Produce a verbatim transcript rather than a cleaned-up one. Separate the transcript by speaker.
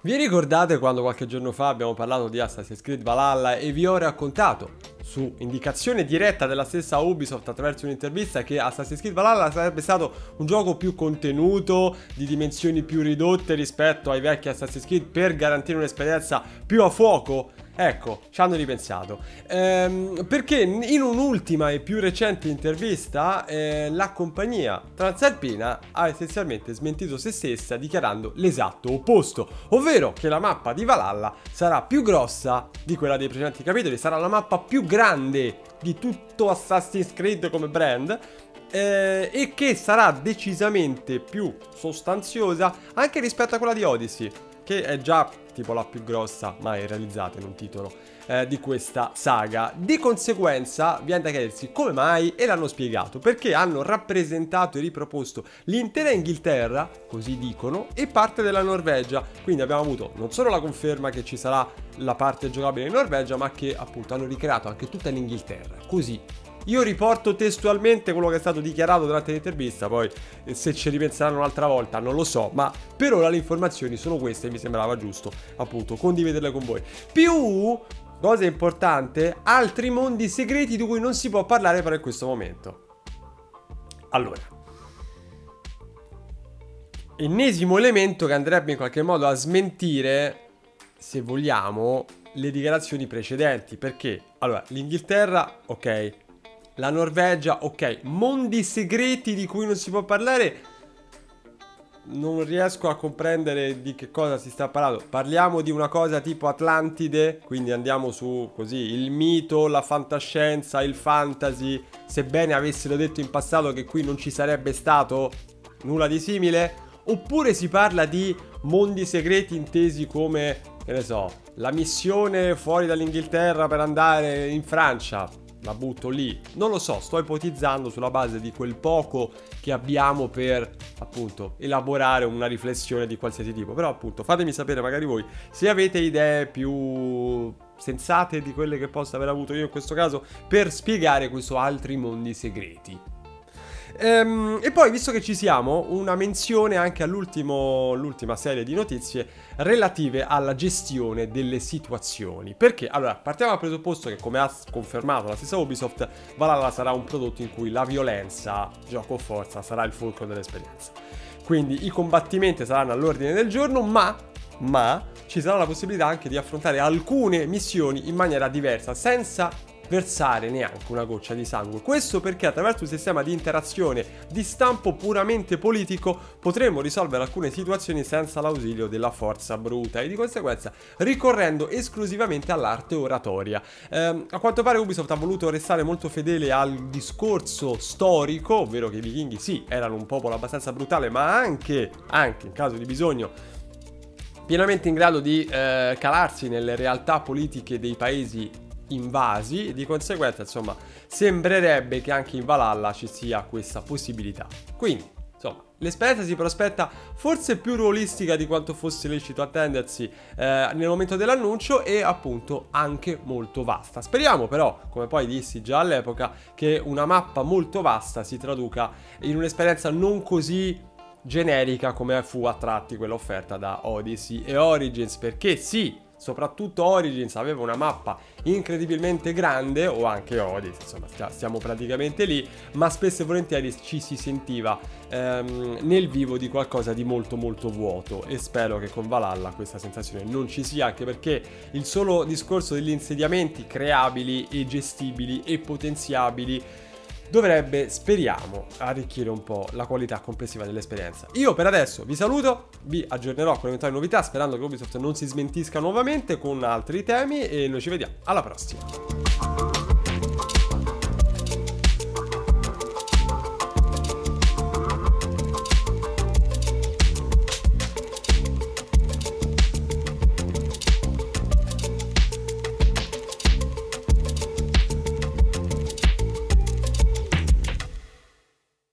Speaker 1: Vi ricordate quando qualche giorno fa abbiamo parlato di Assassin's Creed Valhalla e vi ho raccontato, su indicazione diretta della stessa Ubisoft attraverso un'intervista, che Assassin's Creed Valhalla sarebbe stato un gioco più contenuto, di dimensioni più ridotte rispetto ai vecchi Assassin's Creed, per garantire un'esperienza più a fuoco? Ecco, ci hanno ripensato, ehm, perché in un'ultima e più recente intervista eh, la compagnia transalpina ha essenzialmente smentito se stessa, dichiarando l'esatto opposto, ovvero che la mappa di Valhalla sarà più grossa di quella dei precedenti capitoli, sarà la mappa più grande di tutto Assassin's Creed come brand, eh, e che sarà decisamente più sostanziosa anche rispetto a quella di Odyssey, che è già tipo la più grossa mai realizzata in un titolo eh, di questa saga. Di conseguenza viene da chiedersi come mai, e l'hanno spiegato: perché hanno rappresentato e riproposto l'intera Inghilterra, così dicono, e parte della Norvegia. Quindi abbiamo avuto non solo la conferma che ci sarà la parte giocabile in Norvegia, ma che appunto hanno ricreato anche tutta l'Inghilterra, così. Io riporto testualmente quello che è stato dichiarato durante l'intervista, poi se ci ripenseranno un'altra volta non lo so, ma per ora le informazioni sono queste e mi sembrava giusto appunto condividerle con voi. Più, cosa importante, altri mondi segreti di cui non si può parlare per questo momento. Allora, ennesimo elemento che andrebbe in qualche modo a smentire, se vogliamo, le dichiarazioni precedenti. Perché? Allora, l'Inghilterra, ok, la Norvegia, ok, mondi segreti di cui non si può parlare, non riesco a comprendere di che cosa si sta parlando. Parliamo di una cosa tipo Atlantide, quindi andiamo su così il mito, la fantascienza, il fantasy, sebbene avessero detto in passato che qui non ci sarebbe stato nulla di simile? Oppure si parla di mondi segreti intesi come, che ne so, la missione fuori dall'Inghilterra per andare in Francia? La butto lì, non lo so, sto ipotizzando sulla base di quel poco che abbiamo per appunto elaborare una riflessione di qualsiasi tipo. Però appunto fatemi sapere magari voi se avete idee più sensate di quelle che posso aver avuto io in questo caso per spiegare questo altri mondi segreti. Ehm, e poi, visto che ci siamo, una menzione anche all'ultimo, l'ultima serie di notizie relative alla gestione delle situazioni. Perché? Allora, partiamo dal presupposto che, come ha confermato la stessa Ubisoft, Valhalla sarà un prodotto in cui la violenza, gioco forza, sarà il fulcro dell'esperienza. Quindi i combattimenti saranno all'ordine del giorno, ma, ma ci sarà la possibilità anche di affrontare alcune missioni in maniera diversa, senza versare neanche una goccia di sangue. Questo perché attraverso un sistema di interazione di stampo puramente politico potremo risolvere alcune situazioni senza l'ausilio della forza bruta e di conseguenza ricorrendo esclusivamente all'arte oratoria. Eh, a quanto pare Ubisoft ha voluto restare molto fedele al discorso storico, ovvero che i vichinghi sì, erano un popolo abbastanza brutale, ma anche, anche in caso di bisogno pienamente in grado di eh, calarsi nelle realtà politiche dei paesi invasi, e di conseguenza insomma sembrerebbe che anche in Valhalla ci sia questa possibilità. Quindi insomma l'esperienza si prospetta forse più ruolistica di quanto fosse lecito attendersi eh, nel momento dell'annuncio, e appunto anche molto vasta. Speriamo però, come poi dissi già all'epoca, che una mappa molto vasta si traduca in un'esperienza non così generica come fu a tratti quella offerta da Odyssey e Origins, perché sì, soprattutto Origins aveva una mappa incredibilmente grande, o anche Odyssey, insomma stiamo praticamente lì, ma spesso e volentieri ci si sentiva ehm, nel vivo di qualcosa di molto molto vuoto, e spero che con Valhalla questa sensazione non ci sia, anche perché il solo discorso degli insediamenti creabili e gestibili e potenziabili dovrebbe, speriamo, arricchire un po' la qualità complessiva dell'esperienza. Io per adesso vi saluto, vi aggiornerò con eventuali novità, sperando che Ubisoft non si smentisca nuovamente con altri temi, e noi ci vediamo alla prossima.